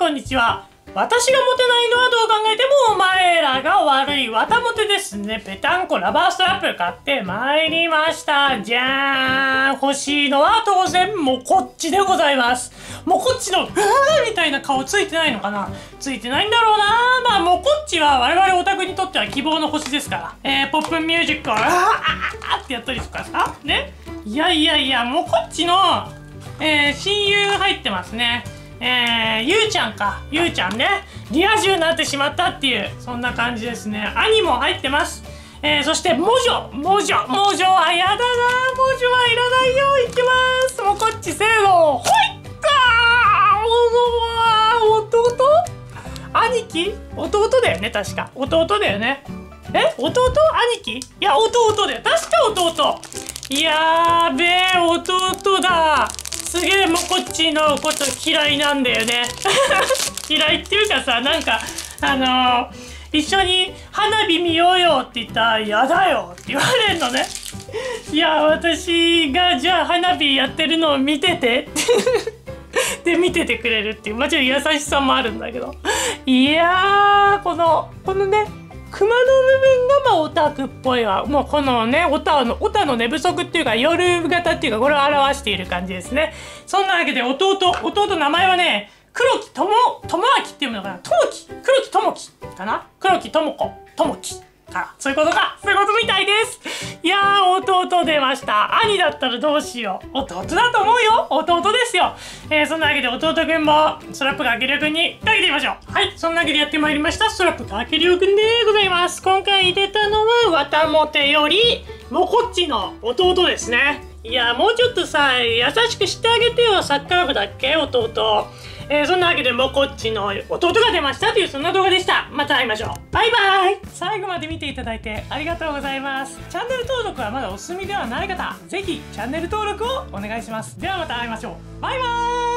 こんにちは。私がモテないのはどう考えてもお前らが悪い。わたモテですね。ぺたんこラバーストラップ買ってまいりました。じゃーん。欲しいのは当然もこっちでございます。もこっちのうわーみたいな顔ついてないのかな、ついてないんだろうな。まあもこっちは我々オタクにとっては希望の星ですから。ポップミュージックをってやったりとかさ。ね。いや、もこっちの、親友入ってますね。ゆうちゃんか。ゆうちゃんね。リア充になってしまったっていう、そんな感じですね。兄も入ってます。そして、魔女はやだな。魔女はいらないよ。いきます。もうこっちせーの。ほいったー弟兄貴弟だよね、確か。弟だよね。弟兄貴いや、弟だよ。確か弟。やーべえ、弟だ。すげえもうこっちのこと嫌いなんだよね。嫌いっていうかさ、なんか一緒に花火見ようよって言ったら嫌だよって言われるのね。いや、私がじゃあ花火やってるのを見ててで見ててくれるっていう、もちろん優しさもあるんだけど、いやーこのね熊の部分がまあオタクっぽいわ。もうこのね、オタの寝不足っていうか夜型っていうか、これを表している感じですね。そんなわけで弟名前はね、黒木智明っていうのかな、黒木智樹かな、黒木智子智樹かな、そういうことか、そういうことみたいです。いやー、弟出ました。兄だったらどうしよう。弟だと思うよ。弟ですよ。そんなわけで弟くんもストラップかけりょうくんにかけてみましょう。はい、そんなわけでやってまいりました。ストラップかけりょうくんでございます。今回入れたのはわたもてよりもこっちの弟ですね。いや、もうちょっとさ、優しくしてあげてよ。サッカー部だっけ、弟。そんなわけでもうこっちの弟が出ましたという、そんな動画でした。また会いましょう。バイバイ。最後まで見ていただいてありがとうございます。チャンネル登録はまだお済みではない方、ぜひチャンネル登録をお願いします。ではまた会いましょう。バイバイ。